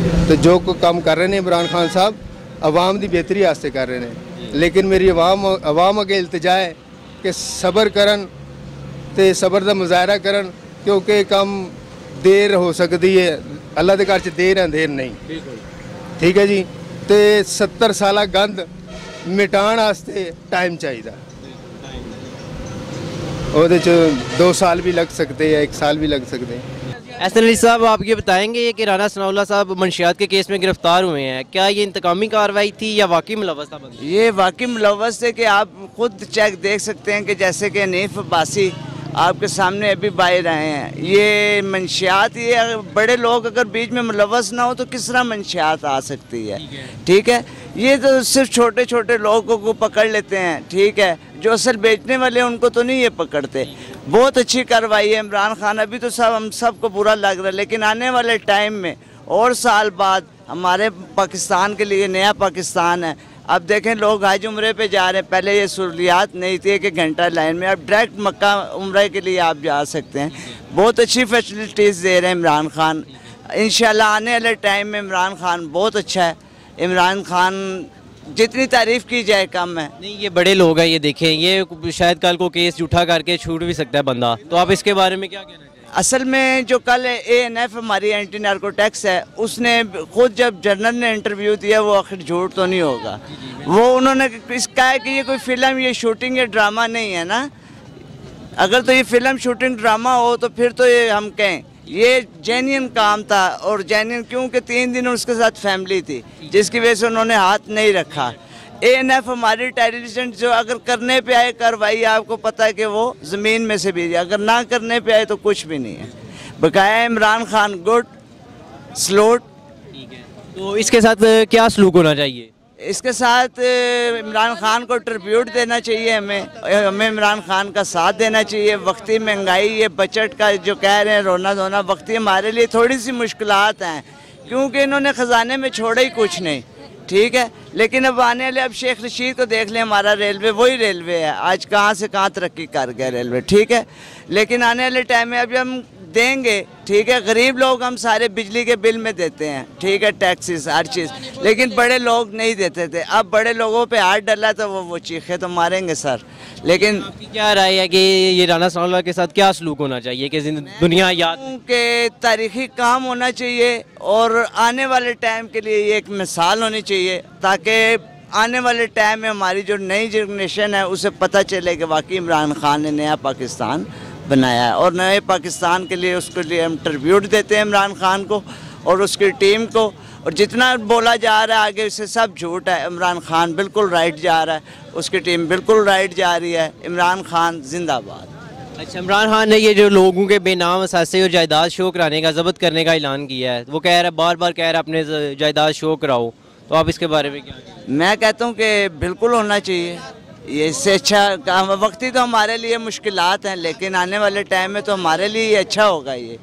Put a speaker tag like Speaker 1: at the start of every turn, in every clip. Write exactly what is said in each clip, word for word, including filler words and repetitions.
Speaker 1: तो जो को काम कर रहे हैं इमरान खान साहब अवाम की बेहतरी वास्ते कर रहे हैं, लेकिन मेरी अवाम अवाम अगे इल्तिजा है कि सबर करन ते सबर का मुजाहरा करन, क्योंकि कम देर हो सकती है, अल्लाह के घर च देर है देर नहीं। ठीक है जी, तो सत्तर साल गंद मिटाण वास्ते टाइम चाहिए, ਉਹਦੇ ਚ दो साल भी लग सकते हैं, एक साल भी लग सकते हैं।
Speaker 2: एहसन अली साहब, आप ये बताएंगे ये कि राना सनाउल्लाह साहब मंशियात के केस में गिरफ्तार हुए हैं, क्या ये इंतकामी कार्रवाई थी या वाकई मुलव्वस था बंदा?
Speaker 3: ये वाकई मुलव्वस है कि आप खुद चेक देख सकते हैं कि जैसे कि हनीफ अब्बासी आपके सामने अभी बाहर आए हैं, ये मंशियात, ये बड़े लोग अगर बीच में मुलव्वस ना हो तो किस तरह मंशियात आ सकती है। ठीक है, ये तो सिर्फ छोटे छोटे लोगों को पकड़ लेते हैं। ठीक है, जो असल बेचने वाले हैं उनको तो नहीं ये पकड़ते। बहुत अच्छी कार्रवाई है इमरान खान, अभी तो सब हम सबको बुरा लग रहा है, लेकिन आने वाले टाइम में और साल बाद हमारे पाकिस्तान के लिए नया पाकिस्तान है। अब देखें लोग हज उम्रे पे जा रहे हैं, पहले ये सहूलियात नहीं थी कि घंटा लाइन में, अब डायरेक्ट मक्का उम्रे के लिए आप जा सकते हैं। बहुत अच्छी फैसिलिटीज़ दे रहे हैं इमरान खान। इंशाल्लाह आने वाले टाइम में इमरान खान बहुत अच्छा है। इमरान खान जितनी तारीफ़ की जाए कम है।
Speaker 2: नहीं, ये बड़े लोग हैं, ये देखें, ये शायद कल को केस झूठा करके छूट भी सकता है बंदा, तो आप इसके बारे में क्या कहना चाहिए?
Speaker 3: असल में जो कल ए एन एफ हमारी एंटी नार्कोटिक्स है, उसने खुद जब जनरल ने इंटरव्यू दिया, वो आखिर झूठ तो नहीं होगा, वो उन्होंने इसका है कि ये कोई फिल्म, ये शूटिंग या ड्रामा नहीं है ना। अगर तो ये फिल्म शूटिंग ड्रामा हो तो फिर तो ये हम कहें ये जेन्युइन काम था, और जेन्युइन क्योंकि तीन दिन उसके साथ फैमिली थी जिसकी वजह से उन्होंने हाथ नहीं रखा। ए एन एफ हमारी टेररिस्ट जो अगर करने पे आए कार्रवाई, आपको पता है कि वो ज़मीन में से भी, अगर ना करने पे आए तो कुछ भी नहीं है। बकाया इमरान खान गुड स्लोट।
Speaker 2: ठीक है, तो इसके साथ क्या सलूक होना चाहिए?
Speaker 3: इसके साथ इमरान खान को ट्रिब्यूट देना चाहिए, हमें हमें इमरान खान का साथ देना चाहिए। वक्ती महंगाई, ये बजट का जो कह रहे हैं रोना धोना, वक्ती हमारे लिए थोड़ी सी मुश्किलात हैं, क्योंकि इन्होंने ख़जाने में छोड़ा ही कुछ नहीं। ठीक है, लेकिन अब आने वाले, अब शेख रशीद को देख लें, हमारा रेलवे वही रेलवे है, आज कहाँ से कहाँ तरक्की कर गया रेलवे। ठीक है, लेकिन आने वाले टाइम में अभी हम देंगे। ठीक है, गरीब लोग हम सारे बिजली के बिल में देते हैं, ठीक है, टैक्सेस हर चीज़, लेकिन बड़े लोग नहीं देते थे। अब बड़े लोगों पे हाथ डाला तो वो वो चीखे तो मारेंगे सर। लेकिन
Speaker 2: क्या राय है कि ये राना सनाउल्लाह के साथ क्या सलूक होना चाहिए कि दुनिया याद
Speaker 3: के तारीखी काम होना चाहिए, और आने वाले टाइम के लिए ये एक मिसाल होनी चाहिए, ताकि आने वाले टाइम में हमारी जो नई जनरेशन है उसे पता चले कि वाकई इमरान खान ने नया पाकिस्तान बनाया है, और नए पाकिस्तान के लिए उसके लिए हम ट्रिब्यूट देते हैं इमरान खान को और उसकी टीम को। और जितना बोला जा रहा है आगे उससे सब झूठ है। इमरान खान बिल्कुल राइट जा रहा है, उसकी टीम बिल्कुल राइट जा रही है। इमरान खान जिंदाबाद।
Speaker 2: अच्छा, इमरान खान ने ये जो लोगों के बेनाम असासे और जायदाद शो कराने का, जब्त करने का ऐलान किया है, वो कह रहा है, बार बार कह रहा है अपने जायदाद शो कराओ, तो आप इसके बारे में क्या?
Speaker 3: मैं कहता हूँ कि बिल्कुल होना चाहिए, ये इससे अच्छा वक्ती तो हमारे लिए मुश्किलात हैं, लेकिन आने वाले टाइम में तो हमारे लिए अच्छा होगा। ये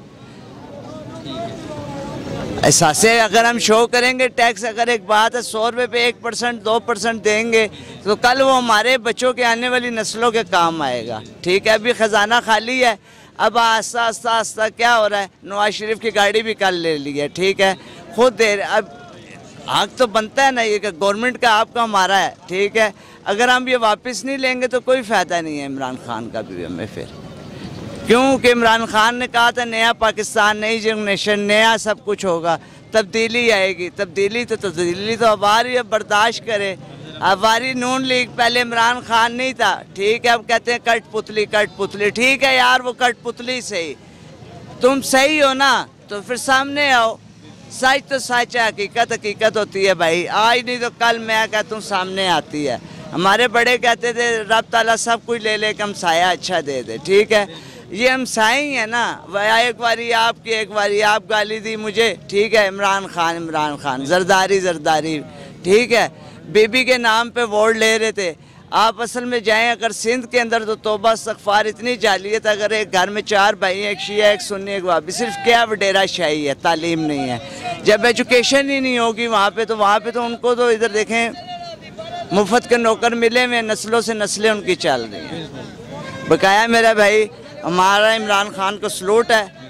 Speaker 3: ऐसा से अगर हम शो करेंगे, टैक्स अगर एक बात है सौ रुपये पे एक परसेंट दो परसेंट देंगे तो कल वो हमारे बच्चों के आने वाली नस्लों के काम आएगा। ठीक है, अभी ख़जाना खाली है, अब आस्ता आस्ता आस्ता क्या हो रहा है, नवाज शरीफ की गाड़ी भी कल ले ली है। ठीक है, खुद दे अब हक तो बनता है ना ये कि गवर्नमेंट का आपका हमारा है। ठीक है, अगर हम ये वापस नहीं लेंगे तो कोई फ़ायदा नहीं है इमरान खान का भी हमें फिर, क्योंकि इमरान खान ने कहा था नया पाकिस्तान, नई जनरेशन, नया सब कुछ होगा, तब्दीली आएगी। तब्दीली तो तब्दीली तो अब आ रही है, बर्दाश्त करे। अब वारी नून लीग, पहले इमरान खान नहीं था। ठीक है, अब कहते हैं कठपुतली कठपुतली। ठीक है यार, वो कठपुतली सही, तुम सही हो ना तो फिर सामने आओ। सच तो सच है, हकीकत हकीकत होती है भाई, आज नहीं तो कल मैं कहता हूँ सामने आती है। हमारे बड़े कहते थे रब ताला सब कुछ ले ले, कम साया अच्छा दे दे। ठीक है, ये हम साई हैं ना, वह एक बारी आपकी एक बारी आप गाली दी मुझे। ठीक है, इमरान खान इमरान खान जरदारी जरदारी। ठीक है, बीबी के नाम पे वोट ले रहे थे। आप असल में जाएं अगर सिंध के अंदर तो तौबा इस्तग़फ़ार इतनी जालियत, अगर एक घर में चार भाई हैं, एक शिया एक सुन्नी एक वाबी, सिर्फ क्या वडेरा शाही है, तालीम नहीं है। जब एजुकेशन ही नहीं होगी वहाँ पे तो वहाँ पे तो उनको तो इधर देखें मुफ्त के नौकर मिले हुए, नस्लों से नस्लें उनकी चल रही हैं। बकाया मेरा भाई, हमारा इमरान खान को सलूट है,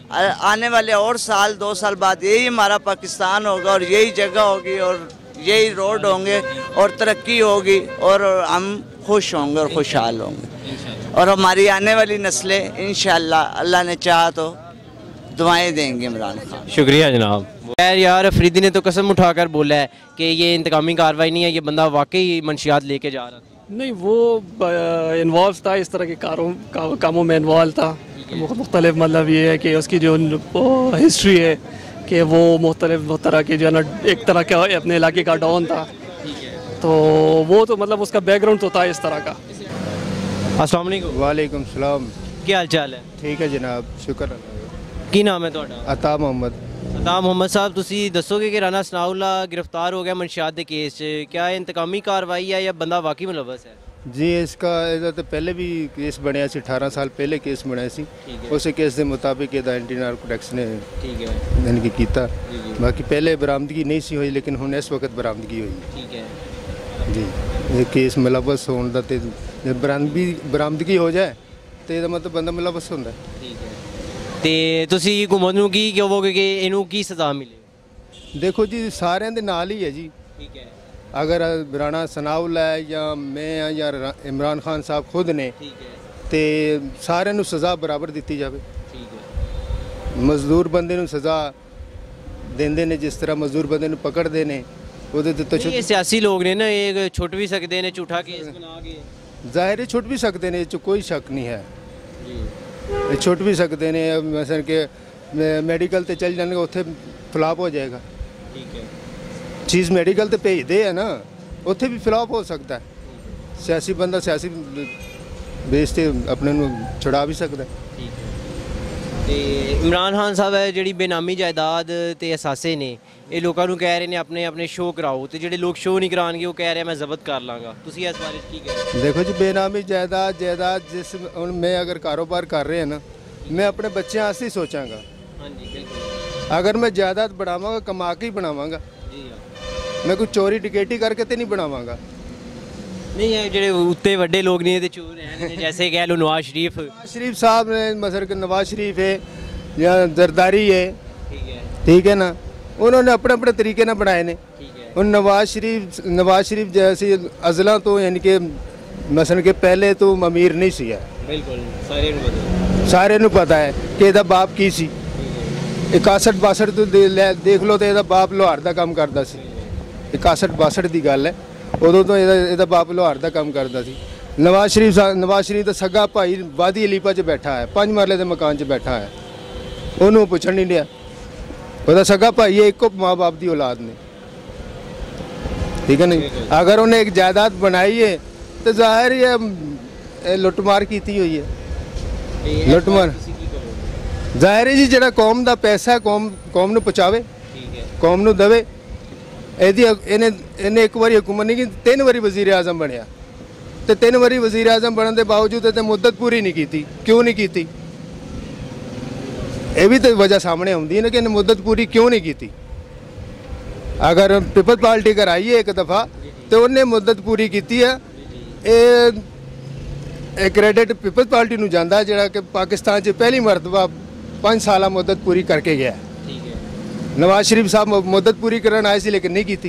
Speaker 3: आने वाले और साल दो साल बाद यही हमारा पाकिस्तान होगा और यही जगह होगी और यही रोड होंगे और तरक्की होगी और हम खुश होंगे और खुशहाल होंगे और हमारी आने वाली नस्लें इंशाअल्लाह अल्लाह ने चाहा तो दुआएं देंगे इमरान खान।
Speaker 2: शुक्रिया जनाब। खैर यार अफरीदी ने तो कसम उठाकर बोला है कि ये इंतकामी कार्रवाई नहीं है, ये बंदा वाकई मंशियात लेके जा रहा था।
Speaker 4: नहीं, वो इन्वॉल्व था, इस तरह के कारों का, कामों में इन्वॉल्व था। मुख्तलिफ मतलब ये है कि उसकी जो हिस्ट्री है कि वो मुख्तलिफ तरह की जो है ना एक तरह का अपने इलाके का डॉन था, तो वो तो मतलब उसका बैकग्राउंड तो था इस तरह का।
Speaker 2: अस्सलाम वालेकुम।
Speaker 1: वालेकुम सलाम।
Speaker 2: क्या हाल चाल है?
Speaker 1: ठीक है जनाब, शुक्र।
Speaker 2: की नाम है ਤੁਹਾਡਾ?
Speaker 1: अता मोहम्मद।
Speaker 2: अता मोहम्मद साहब, ਤੁਸੀਂ ਦੱਸੋਗੇ ਕਿ ਰਾਣਾ ਸਨਾਉਲਾ गिरफ्तार हो गया मंशियात के केस च, क्या इंतकामी कार्रवाई है या बंदा वाकई मुलव्वस है?
Speaker 1: जी इसका ਇਹਦਾ ਤਾਂ ਪਹਿਲੇ ਵੀ ਕੇਸ ਬਣਿਆ ਸੀ, ਅਠਾਰਾਂ ਸਾਲ ਪਹਿਲੇ ਕੇਸ ਬਣਿਆ ਸੀ। ਉਸੇ ਕੇਸ ਦੇ ਮੁਤਾਬਿਕ ਇਹਦਾ ਐਂਟੀ ਨਾਰਕੋਟਿਕਸ ਨੇ
Speaker 2: ਠੀਕ ਹੈ
Speaker 1: ਯਾਨੀ ਕਿ ਕੀਤਾ। ਬਾਕੀ ਪਹਿਲੇ ਬਰਾਮਦਗੀ ਨਹੀਂ ਸੀ ਹੋਈ, ਲੇਕਿਨ ਹੁਣ ਇਸ ਵਕਤ ਬਰਾਮਦਗੀ ਹੋਈ।
Speaker 2: ਠੀਕ ਹੈ
Speaker 1: ਜੀ ਇਹ ਕੇਸ ਮੁਲੱਵਸ ਹੋਣ ਦਾ ਤੇ ਜੇ ਬਰਾਮਦਗੀ ਬਰਾਮਦਗੀ ਹੋ ਜਾਏ ਤੇ ਇਹਦਾ ਮਤਲਬ ਬੰਦਾ ਮੁਲੱਵਸ ਹੁੰਦਾ।
Speaker 2: ਠੀਕ ਹੈ ਤੇ ਤੁਸੀਂ ਹਕੂਮਤ ਨੂੰ ਕੀ ਕਹੋਗੇ ਕਿ ਇਹਨੂੰ ਕੀ ਸਜ਼ਾ ਮਿਲੇ?
Speaker 1: ਦੇਖੋ ਜੀ ਸਾਰਿਆਂ ਦੇ ਨਾਲ ਹੀ ਹੈ ਜੀ।
Speaker 2: ਠੀਕ ਹੈ
Speaker 1: अगर राणा सनाउल है या मैं हाँ या इमरान खान साहब खुद ने
Speaker 2: ठीक है
Speaker 1: तो सारे नू सज़ा बराबर दी जाए।
Speaker 2: ठीक है
Speaker 1: मजदूर बंदे नू सज़ा देंदे ने जिस तरह मजदूर बंदे नू पकड़ते हैं वो तो
Speaker 2: ये सियासी लोग ने ना ये छुट भी सकते हैं, झूठा केस बना के
Speaker 1: ज़ाहिर है छुट भी सकते हैं, ये कोई शक नहीं है, ये छुट भी सकते हैं। मसलन के मैडिकल ते चल जाने उत्थे फ्लॉप हो जाएगा।
Speaker 2: ठीक है
Speaker 1: चीज़ मेडिकल तो भेजते हैं ना, उत्थे भी फ्लॉप हो सकता है। सियासी बंदा सियासी बेस से अपने नू छुड़ा भी सकता है।
Speaker 2: ठीक है ते इमरान खान साहब है ਜਿਹੜੀ ਬੇਨਾਮੀ ਜਾਇਦਾਦ ਤੇ ਅਸਾਸੇ ਨੇ ਇਹ ਲੋਕਾਂ ਨੂੰ ਕਹਿ ਰਹੇ ਨੇ ਆਪਣੇ ਆਪਣੇ ਸ਼ੋਅ ਕਰਾਓ ਤੇ ਜਿਹੜੇ ਲੋਕ ਸ਼ੋਅ ਨਹੀਂ ਕਰਾਣਗੇ ਉਹ ਕਹਿ ਰਹੇ ਮੈਂ ਜ਼ਬਤ ਕਰ ਲਾਂਗਾ। ਤੁਸੀਂ ਇਸ ਬਾਰੇ ਕੀ ਕਹਿ?
Speaker 1: देखो जी बेनामी जायदाद जायदाद जिस हुण मैं अगर कारोबार कर रहे हैं ना, मैं अपने बच्चों वास्ते ही सोचांगा।
Speaker 2: हाँ जी बिल्कुल।
Speaker 1: अगर मैं जायदाद बढ़ावांगा कमा के ही बनावांगा,
Speaker 2: जी हाँ।
Speaker 1: मैं कोई चोरी डकैती करके तो नहीं बनावांगा।
Speaker 2: नहीं है ਜਿਹੜੇ ਉੱਤੇ ਵੱਡੇ ਲੋਕ ਨੇ ਤੇ ਚੋਰ हैं जैसे कह लो नवाज शरीफ
Speaker 1: शरीफ साहब ने मसलन के नवाज शरीफ है या जरदारी है,
Speaker 2: ठीक है
Speaker 1: ठीक है ना, उन्होंने अपने अपने तरीके ना बनाए ने।
Speaker 2: ठीक है
Speaker 1: और नवाज शरीफ नवाज शरीफ जैसे अजला तो यानी कि मसलन के पहले तो अमीर नहीं सी है,
Speaker 2: बिल्कुल सारे ਨੂੰ ਪਤਾ
Speaker 1: सारे ਨੂੰ पता है कि ਇਹਦਾ बाप की सी। इकासठ बासठ तो दे- ले- देख लो तो ਇਹਦਾ बाप लोहार ਦਾ ਕੰਮ ਕਰਦਾ ਸੀ। इकासठ बासठ ਦੀ ਗੱਲ ਹੈ, ਉਦੋਂ ਤੋਂ ਇਹਦਾ ਇਹਦਾ ਬਾਪ ਲੋਹਾਰ ਦਾ ਕੰਮ ਕਰਦਾ ਸੀ। ਨਵਾਜ਼ ਸ਼ਰੀਫ ਸਾਹਿਬ ਨਵਾਜ਼ ਸ਼ਰੀਫ ਦਾ ਸੱਗਾ ਭਾਈ ਵਾਦੀ ਅਲੀਪਾ 'ਚ ਬੈਠਾ ਹੈ, ਪੰਜ ਮਰਲੇ ਦੇ ਮਕਾਨ 'ਚ ਬੈਠਾ ਹੈ, ਉਹਨੂੰ ਪੁੱਛਣ ਨਹੀਂ ਲਿਆ। ਉਹਦਾ ਸੱਗਾ ਭਾਈ ਹੈ, ਇੱਕੋ ਮਾਂ ਬਾਪ ਦੀ ਔਲਾਦ ਨੇ, ਠੀਕ ਹੈ ਨਹੀਂ। ਅਗਰ ਉਹਨੇ ਇੱਕ ਜਾਇਦਾਦ ਬਣਾਈ ਹੈ ਤਾਂ ਜ਼ਾਹਿਰ ਹੀ ਹੈ ਇਹ ਲੁੱਟਮਾਰ ਕੀਤੀ ਹੋਈ ਹੈ। ਲੁੱਟਮਾਰ ਜ਼ਾਹਿਰ ਹੈ ਜੀ, ਜਿਹੜਾ ਕੌਮ ਦਾ ਪੈਸਾ ਹੈ ਕੌਮ ਕੌਮ ਨੂੰ ਪਹੁੰਚਾਵੇ,
Speaker 2: ਠੀਕ ਹੈ
Speaker 1: ਕੌਮ ਨੂੰ ਦੇਵੇ। ਇਹਦੀ ਇਹਨੇ ਇਹਨੇ ਇੱਕ ਵਾਰੀ ਹੁਕੂਮਤ ਨਹੀਂ ਕੀਤੀ, ਤਿੰਨ ਵਾਰੀ ਵਜ਼ੀਰ ਆਜ਼ਮ ਬਣਿਆ ਤੇ ਤਿੰਨ ਵਾਰੀ ਵਜ਼ੀਰ ਆਜ਼ਮ ਬਣਨ ਦੇ ਬਾਵਜੂਦ ਇਹਨੇ ਮੁੱਦਤ ਪੂਰੀ ਨਹੀਂ ਕੀਤੀ। ਕਿਉਂ ਨਹੀਂ ਕੀਤੀ? ਇਹ ਵੀ ਤਾਂ ਵਜ੍ਹਾ ਸਾਹਮਣੇ ਆਉਂਦੀ ਹੈ ਨਾ ਕਿ ਇਹਨੇ ਮੁੱਦਤ ਪੂਰੀ ਕਿਉਂ ਨਹੀਂ ਕੀਤੀ। ਅਗਰ ਪੀਪਲ ਪਾਰਟੀ ਕਰਾਈ ਹੈ ਇੱਕ ਦਫਾ ਤੇ ਉਹਨੇ ਮੁੱਦਤ ਪੂਰੀ ਕੀਤੀ ਹੈ, ਇਹ ਇਹ ਕ੍ਰੈਡਿਟ ਪੀਪਲ ਪਾਰਟੀ ਨੂੰ ਜਾਂਦਾ ਜਿਹੜਾ ਕਿ ਪਾਕਿਸਤਾਨ 'ਚ ਪਹਿਲੀ ਮਰਤਬਾ ਪੰਜ ਸਾਲਾ ਮੁੱਦਤ ਪੂਰੀ ਕਰਕੇ ਗਿਆ।
Speaker 2: ठीक है
Speaker 1: नवाज शरीफ साहब मुद्दत पूरी करने आए थे लेकिन नहीं की थी।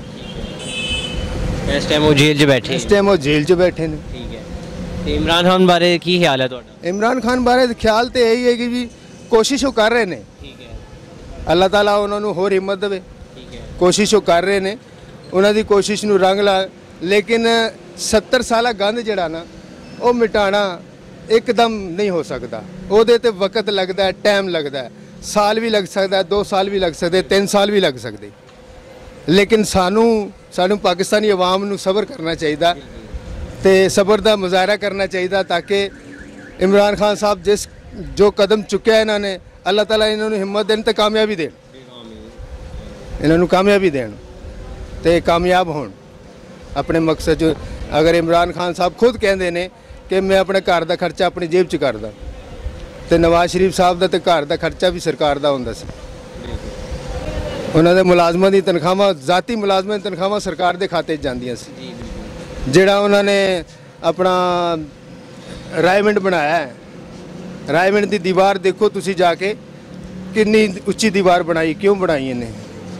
Speaker 2: इस टाइम वो जेल 'ਚ बैठे
Speaker 1: इस टाइम वो जेल 'ਚ बैठे ने।
Speaker 2: ठीक है ਤੇ ਇਮਰਾਨ ਖਾਨ ਬਾਰੇ ਕੀ ਖਿਆਲ ਹੈ ਤੁਹਾਡਾ?
Speaker 1: इमरान खान बारे ख्याल तो यही है कि भी कोशिश वो कर रहे हैं,
Speaker 2: ठीक है
Speaker 1: अल्लाह ताला उन्होंने होर हिम्मत देवे।
Speaker 2: ठीक है
Speaker 1: कोशिश वो कर रहे हैं, उन्होंने कोशिश नू रंग ला, लेकिन सत्तर साल गंद जड़ा ना वो मिटाना एकदम नहीं हो सकता। ਉਹਦੇ ਤੇ वक्त लगता है, टाइम लगता है, साल भी लग सकता है, दो साल भी लग सकते, तीन साल भी लग सकते। लेकिन सानू सानू पाकिस्तानी अवाम नू सबर करना चाहिए ते सबर का मुजाहरा करना चाहिए ताकि इमरान खान साहब जिस जो कदम चुके हैं इन्होंने, अल्लाह ताला इन्होंने हिम्मत देन ते कामयाबी देन, इन्होंने कामयाबी देन ते कामयाब होन अपने मकसद जो। अगर इमरान खान साहब खुद कहते हैं कि मैं अपने घर का खर्चा अपनी जेब च करदा, तो नवाज शरीफ साहब का तो घर का खर्चा भी सरकार का होंदा सी। उन्होंने मुलाजमान की तनख्वाहां जाती मुलाजमान की तनख्वाहां सरकार के खाते जांदियां सी। ਜਿਹੜਾ ਉਹਨਾਂ ਨੇ ਆਪਣਾ ਰਾਇਮੰਡ ਬਣਾਇਆ ਹੈ, ਰਾਇਮੰਡ ਦੀ ਦੀਵਾਰ ਦੇਖੋ ਤੁਸੀਂ ਜਾ ਕੇ, कितनी उच्ची दीवार बनाई, क्यों बनाई इन्हें?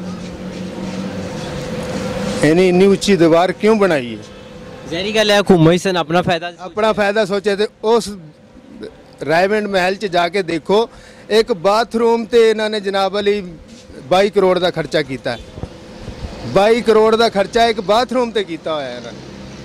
Speaker 1: इन्हें इन्नी उच्ची दीवार क्यों बनाई है?
Speaker 2: जहरी गल है हुकूमत सन अपना फायदा
Speaker 1: अपना फायदा सोचे थे। उस रायमंड महल च जाके देखो, एक बाथरूम ते इन्होंने जनाब अली बाई करोड़ का खर्चा किया। बाई करोड़ का खर्चा एक बाथरूम ते किया होया इन्होंने।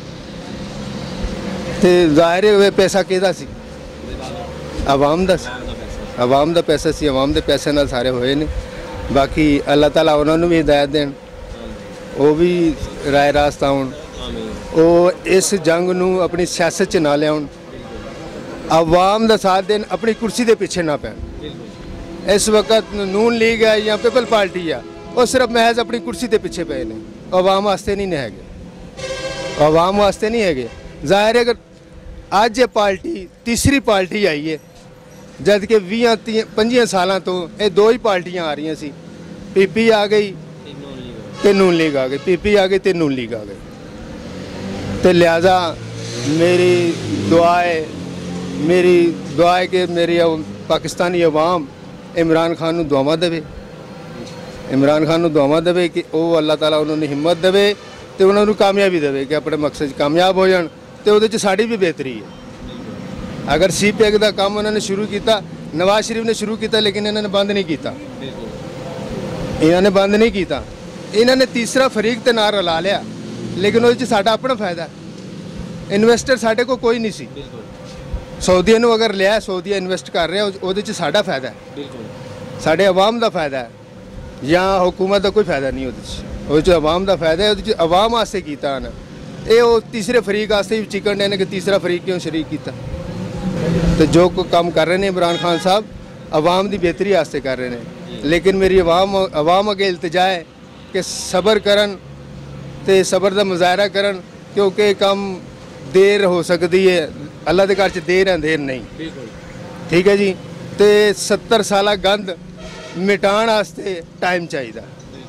Speaker 1: ते जाहिर है पैसा किहदा सी? आवाम दा सी। आवाम दा पैसा सी, आवाम दे पैसे नाल सारे होए ने। बाकी अल्लाह ताला उन्होंने भी हिदायत देन, वो भी राय रास्ता होण, वो इस जंग नू अपनी सियासत च ना लियाउण, आवाम दा साथ देन, अपनी कुर्सी दे पीछे ना पैण। इस वक्त नून लीग है या पीपल पार्टी है, वो सिर्फ महज अपनी कुर्सी के पिछे पे ने, आवाम वास्ते नहीं है, आवाम वास्ते नहीं है। जाहिर है अगर अज ये पार्टी तीसरी पार्टी आई है, जद के बीह पंजियां सालों तो ये दो ही पार्टियां आ रही सी, पीपी आ गई तो नून लीग आ गई, पीपी आ गई तो नून लीग आ गई। तो लिहाजा मेरी दुआ है, मेरी दुआ है कि मेरी पाकिस्तानी अवाम इमरान खान नूं दुआवां देवे, इमरान खान नूं दुआवां देवे कि वो अल्लाह ताला उन्होंने हिम्मत देवे तो उन्होंने कामयाबी देवे कि अपने मकसद कामयाब हो जान। तो उहदे च साडी भी बेहतरी है। अगर सी पैक का काम उन्होंने शुरू किया, नवाज शरीफ ने शुरू किया, लेकिन इन्होंने बंद नहीं किया, इन्होंने बंद नहीं किया। इन्होंने तीसरा फरीक तो ना रला लिया, लेकिन उहदे च साडा अपना फायदा है। इन्वेस्टर साडे को कोई नहीं सी। सऊदिया नूं अगर लिया, सऊदिया इन्वेस्ट कर रहा, उहदे च साडा फायदा है, साडे अवाम का फायदा है, या हुकूमत का कोई फायदा नहीं। उहदे च अवाम का फायदा है, उहदे च अवाम वास्ते कीता उन्हें। ये वो तीसरे फरीक वास्ते भी चिकन ने कि तीसरा फरीक क्यों शरीक किया। तो जो कोई काम कर रहे हैं इमरान खान साहब, अवाम की बेहतरी वास्ते कर रहे हैं। लेकिन मेरी अवाम अवाम अगे इल्तिजा है कि सबर करन ते सबर का मुजाहरा करन, क्योंकि कम देर हो सकती है, अल्लाह के घर च देर है, देर नहीं। ठीक है जी। तो सत्तर साल गंद मिटाण वास्ते टाइम चाहिए,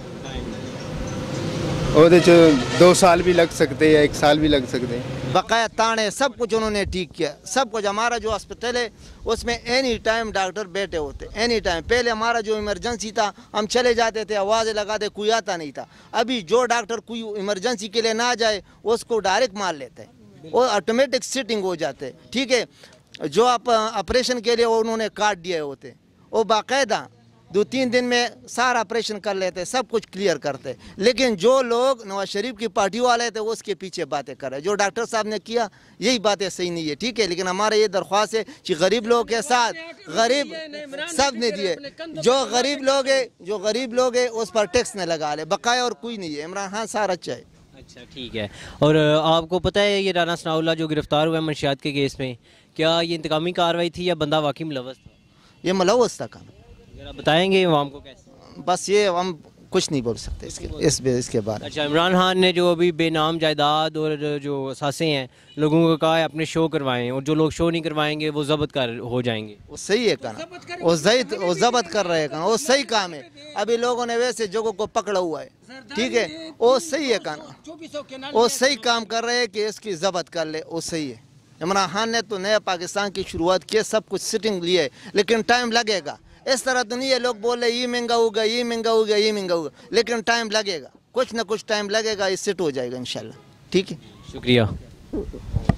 Speaker 1: ਉਹਦੇ ਚ दो साल भी लग सकते हैं, एक साल भी लग सकते हैं।
Speaker 5: बकाया ताने सब कुछ उन्होंने ठीक किया, सब कुछ। हमारा जो हॉस्पिटल है उसमें एनी टाइम डॉक्टर बैठे होते, एनी टाइम। पहले हमारा जो इमरजेंसी था, हम चले जाते थे, आवाज़ लगा दे, कोई आता नहीं था। अभी जो डॉक्टर कोई इमरजेंसी के लिए ना जाए, उसको डायरेक्ट मार लेते हैं, वो ऑटोमेटिक सिटिंग हो जाते। ठीक है। जो आप ऑपरेशन के लिए उन्होंने काट दिए होते, वो बाकायदा दो तीन दिन में सारा ऑपरेशन कर लेते, सब कुछ क्लियर करते। लेकिन जो लोग नवाज शरीफ की पार्टी वाले थे, वो उसके पीछे बातें कर रहे। जो डॉक्टर साहब ने किया, यही बातें सही नहीं है। ठीक है। लेकिन हमारे ये दरख्वास्त है कि गरीब लोगों के साथ, गरीब सब ने दिए, जो गरीब लोग है, जो गरीब लोग है उस पर टैक्स न लगा ले, बकाया और कोई नहीं है। इमरान खान सारा अच्छा है।
Speaker 2: अच्छा ठीक है। और आपको पता है ये राना सनाउल्लाह जो गिरफ्तार हुआ है मंशियात के केस में, क्या ये इंतकामी कार्रवाई थी या बंदा वाकई मुलव्वस था?
Speaker 5: ये मुलव्वस था काम।
Speaker 2: जरा बताएंगे आवाम को कैसे?
Speaker 5: बस ये हम कुछ नहीं बोल सकते इसके इस इसके बारे।
Speaker 2: अच्छा, इमरान खान ने जो अभी बेनाम जायदाद और जो असासे हैं लोगों को कहा है अपने शो करवाएं, और जो लोग शो नहीं करवाएंगे वो जब्त कर हो जाएंगे।
Speaker 5: वो सही है कहना, वो सही वो जब्त कर रहे हैं, वो सही काम है। अभी लोगों ने वैसे जगहों को पकड़ा हुआ है। ठीक है। वो सही है कहना, वो सही काम कर रहे हैं कि इसकी जब्त कर ले, वो सही है। इमरान खान ने तो नया पाकिस्तान की शुरुआत की, सब कुछ सिटिंग लिए है, लेकिन टाइम लगेगा। इस तरह तो नहीं है लोग बोल रहे ये महंगा होगा, ये महंगा होगा, ये महंगा होगा, लेकिन टाइम लगेगा, कुछ ना कुछ टाइम लगेगा, ये सेट हो जाएगा इंशाल्लाह। ठीक है।
Speaker 2: शुक्रिया।